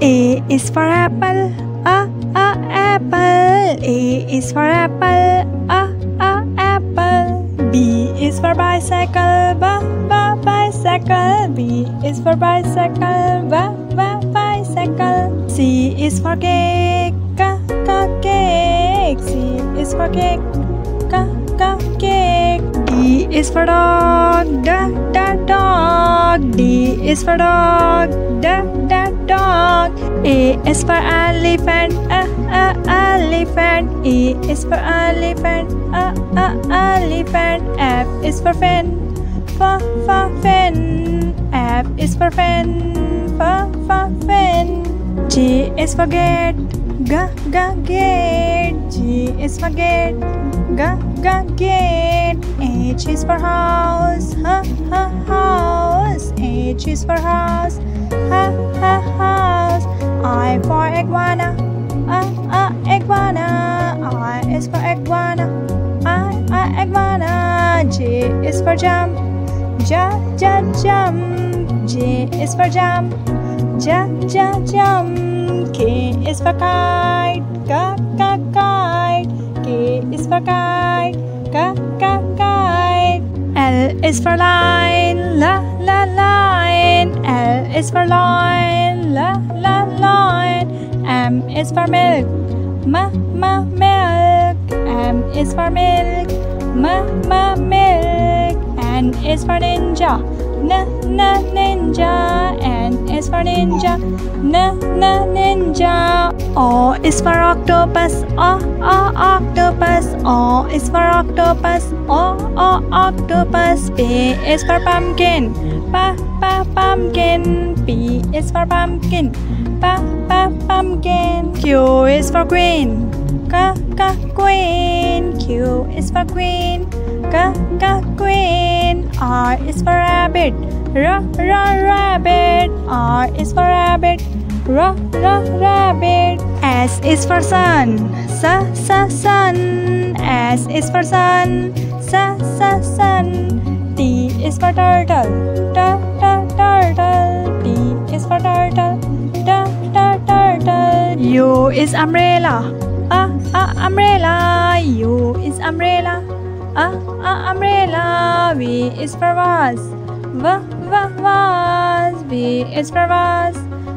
A is for apple, apple. A is for apple, apple. B is for bicycle, bicycle. B is for bicycle, bicycle. C is for cake, cake. C is for cake, cake. D is for dog, dog. D is for dog, dog. A is for elephant, elephant. E is for elephant, elephant. F is for fin, fin. F is for fin, fin. G is for gate, gate. G is for gate, gate. H is for house, house. H is for house, house. I for iguana, iguana. I is for iguana, iguana. J is for jump, jump. J is for jump, jump. K is for kite, kite. K is for kite, kite. L is for line, line. L is for line, line. M is for milk, milk. M is for milk, milk. N is for ninja, ninja. N is for ninja, ninja. O is for octopus, octopus. O is for octopus, octopus. P is for pumpkin, pumpkin. P is for pumpkin, pumpkin. Q is for queen, queen. Q is for queen, queen. R is for rabbit, rabbit. R is for rabbit, rabbit. S is for sun, sun. S is for sun, sun. T is for turtle, turtle. T is for turtle, turtle. U is umbrella, umbrella. U is umbrella, umbrella. V is for vase, vase. V is for vase,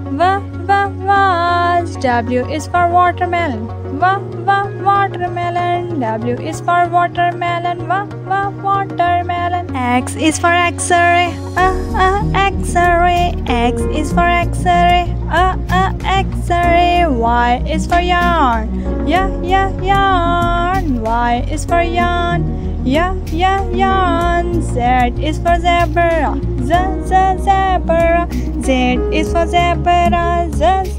vase. W is for watermelon, watermelon. W is for watermelon, watermelon. X is for X-ray, X-ray. X is for X-ray, X-ray. Y is for yarn, yarn. Y is for yarn, yarn. Z is for zebra, zebra. Z is for zebra,